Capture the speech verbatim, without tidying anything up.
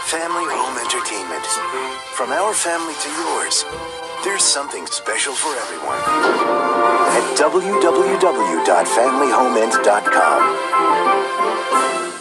Family home entertainment. From our family to yours, there's something special for everyone. At w w w dot family home ent dot com.